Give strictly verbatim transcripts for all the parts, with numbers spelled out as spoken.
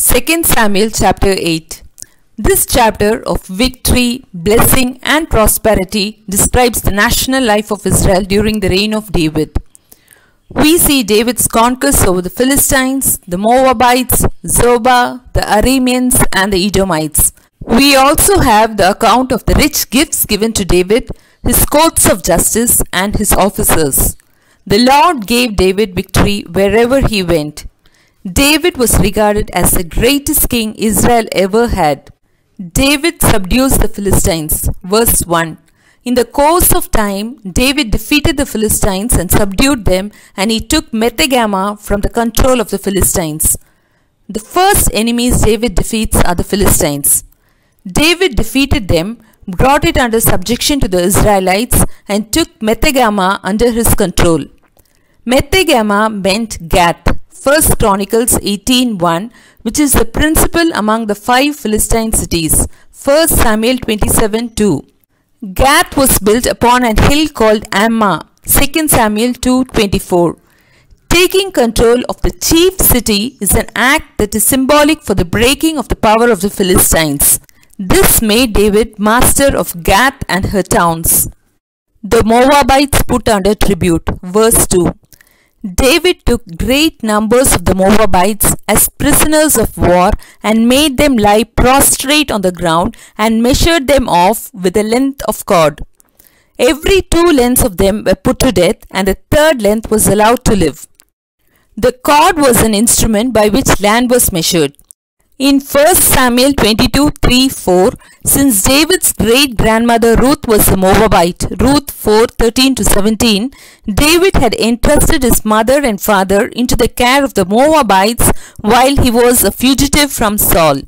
Second Samuel chapter eight. This chapter of victory, blessing and prosperity describes the national life of Israel during the reign of David. We see David's conquest over the Philistines, the Moabites, Zobah, the Arameans and the Edomites. We also have the account of the rich gifts given to David, his courts of justice and his officers. The Lord gave David victory wherever he went. David was regarded as the greatest king Israel ever had. David subdues the Philistines. Verse one. In the course of time, David defeated the Philistines and subdued them, and he took Methegama from the control of the Philistines. The first enemies David defeats are the Philistines. David defeated them, brought it under subjection to the Israelites, and took Methegama under his control. Methegama meant Gath. First Chronicles eighteen one, which is the principal among the five Philistine cities. First Samuel twenty-seven two. Gath was built upon an hill called Ammah. Second Samuel two twenty-four. Taking control of the chief city is an act that is symbolic for the breaking of the power of the Philistines. This made David master of Gath and her towns. The Moabites put under tribute. Verse two. David took great numbers of the Moabites as prisoners of war and made them lie prostrate on the ground and measured them off with a length of cord. Every two lengths of them were put to death, and the third length was allowed to live. The cord was an instrument by which land was measured. In First Samuel twenty-two three four, since David's great-grandmother Ruth was a Moabite, Ruth four thirteen to seventeen, David had entrusted his mother and father into the care of the Moabites while he was a fugitive from Saul.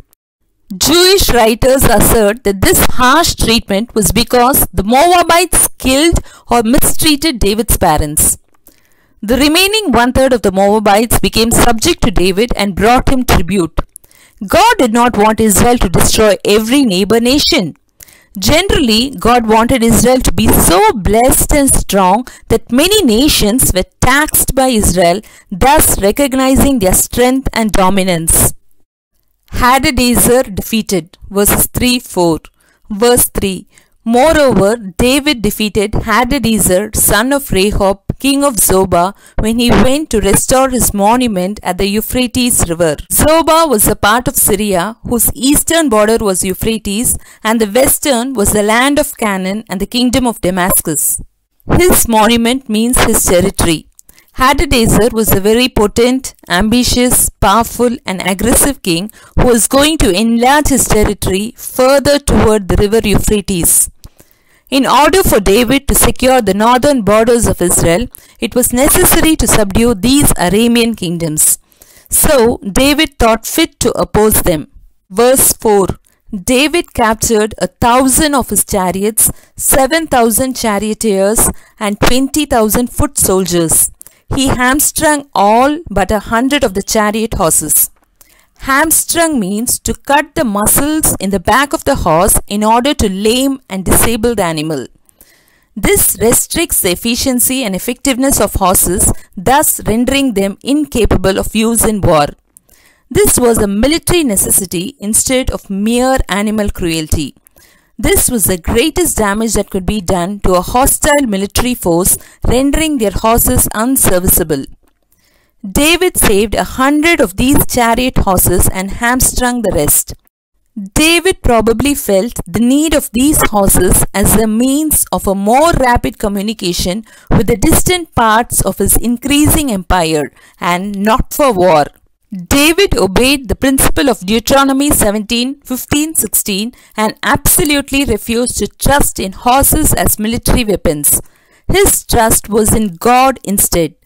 Jewish writers assert that this harsh treatment was because the Moabites killed or mistreated David's parents. The remaining one-third of the Moabites became subject to David and brought him tribute. God did not want Israel to destroy every neighbor nation. Generally, God wanted Israel to be so blessed and strong that many nations were taxed by Israel, thus recognizing their strength and dominance. Hadadezer defeated. Verses three four. Verse three. Moreover, David defeated Hadadezer, son of Rehob, king of Zobah, when he went to restore his monument at the Euphrates river. Zobah was a part of Syria, whose eastern border was Euphrates, and the western was the land of Canaan and the kingdom of Damascus. His monument means his territory. Hadadezer was a very potent, ambitious, powerful and aggressive king who was going to enlarge his territory further toward the river Euphrates. In order for David to secure the northern borders of Israel, it was necessary to subdue these Aramean kingdoms. So David thought fit to oppose them. Verse four. David captured a thousand of his chariots, seven thousand charioteers and twenty thousand foot soldiers. He hamstrung all but a hundred of the chariot horses. Hamstrung means to cut the muscles in the back of the horse in order to lame and disable the animal. This restricts the efficiency and effectiveness of horses, thus rendering them incapable of use in war. This was a military necessity instead of mere animal cruelty. This was the greatest damage that could be done to a hostile military force, rendering their horses unserviceable. David saved a hundred of these chariot horses and hamstrung the rest. David probably felt the need of these horses as a means of a more rapid communication with the distant parts of his increasing empire, and not for war. David obeyed the principle of Deuteronomy seventeen fifteen sixteen and absolutely refused to trust in horses as military weapons. His trust was in God instead.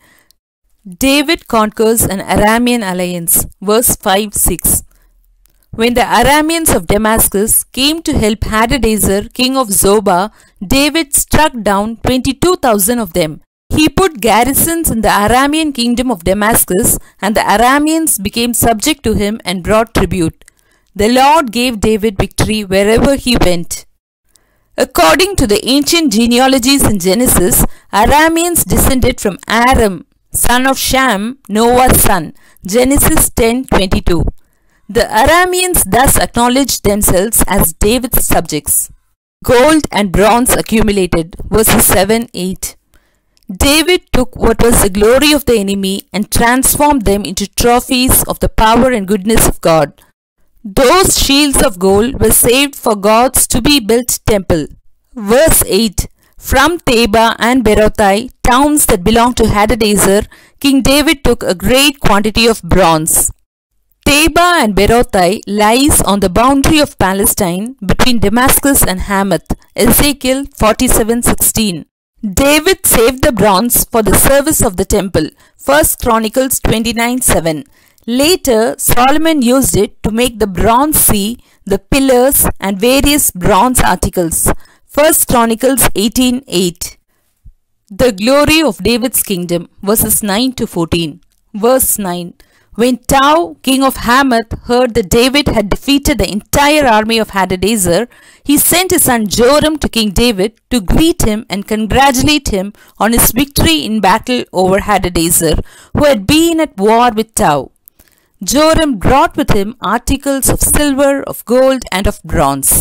David conquers an Aramean alliance. Verse five six. When the Arameans of Damascus came to help Hadadezer, king of Zobah, David struck down twenty-two thousand of them. He put garrisons in the Aramean kingdom of Damascus, and the Arameans became subject to him and brought tribute. The Lord gave David victory wherever he went. According to the ancient genealogies in Genesis, Arameans descended from Aram, son of Sham, Noah's son. Genesis ten twenty-two. The Arameans thus acknowledged themselves as David's subjects. Gold and bronze accumulated. Verses seven eight. David took what was the glory of the enemy and transformed them into trophies of the power and goodness of God. Those shields of gold were saved for God's to-be-built temple. Verse eight. From Theba and Berothai, towns that belonged to Hadadezer, King David took a great quantity of bronze. Theba and Berothai lies on the boundary of Palestine between Damascus and Hamath. Ezekiel forty-seven sixteen. David saved the bronze for the service of the temple. First Chronicles twenty-nine seven. Later, Solomon used it to make the bronze sea, the pillars and various bronze articles. First Chronicles eighteen eight. The glory of David's kingdom. Verses nine to fourteen. Verse nine. When Tou, king of Hamath, heard that David had defeated the entire army of Hadadezer, he sent his son Joram to King David to greet him and congratulate him on his victory in battle over Hadadezer, who had been at war with Tou. Joram brought with him articles of silver, of gold, and of bronze.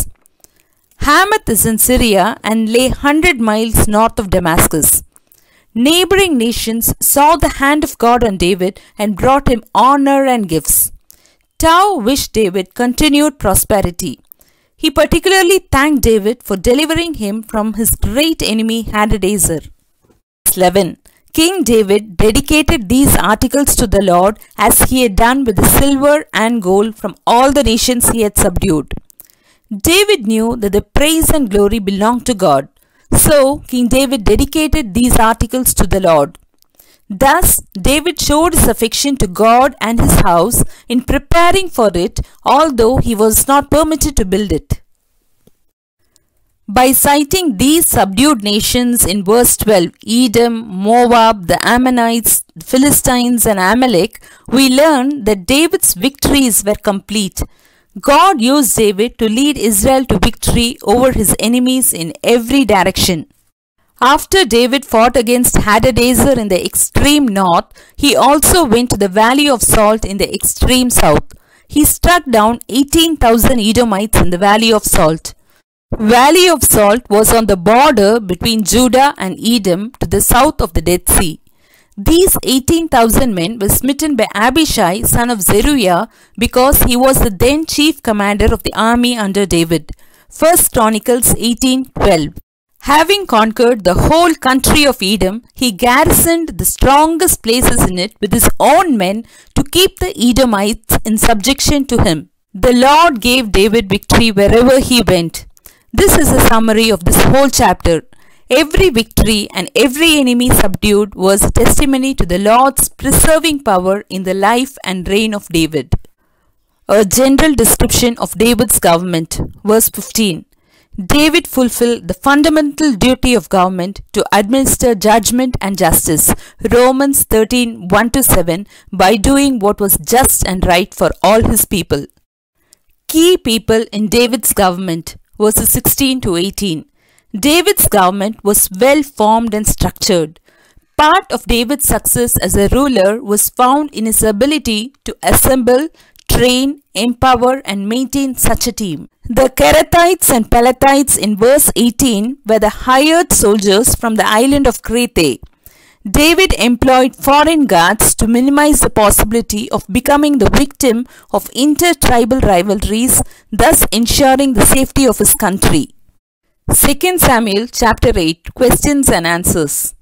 Hamath is in Syria and lay hundred miles north of Damascus. Neighboring nations saw the hand of God on David and brought him honor and gifts. Tou wished David continued prosperity. He particularly thanked David for delivering him from his great enemy Hadadezer. eleven. King David dedicated these articles to the Lord as he had done with the silver and gold from all the nations he had subdued. David knew that the praise and glory belonged to God. So, King David dedicated these articles to the Lord. Thus, David showed his affection to God and his house in preparing for it, although he was not permitted to build it. By citing these subdued nations in verse twelve, Edom, Moab, the Ammonites, the Philistines and Amalek, we learn that David's victories were complete. God used David to lead Israel to victory over his enemies in every direction. After David fought against Hadadezer in the extreme north, he also went to the valley of Salt in the extreme south. He struck down eighteen thousand Edomites in the valley of Salt. Valley of Salt was on the border between Judah and Edom to the south of the Dead Sea. These eighteen thousand men were smitten by Abishai, son of Zeruiah, because he was the then chief commander of the army under David. First Chronicles eighteen twelve. Having conquered the whole country of Edom, he garrisoned the strongest places in it with his own men to keep the Edomites in subjection to him. The Lord gave David victory wherever he went. This is a summary of this whole chapter. Every victory and every enemy subdued was a testimony to the Lord's preserving power in the life and reign of David. A general description of David's government. Verse fifteen. David fulfilled the fundamental duty of government to administer judgment and justice. Romans thirteen one to seven, by doing what was just and right for all his people. Key people in David's government. Verses sixteen to eighteen. David's government was well formed and structured. Part of David's success as a ruler was found in his ability to assemble, train, empower and maintain such a team. The Kerethites and Pelethites in verse eighteen were the hired soldiers from the island of Crete. David employed foreign guards to minimize the possibility of becoming the victim of inter-tribal rivalries, thus ensuring the safety of his country. Second Samuel chapter eight. Questions and answers.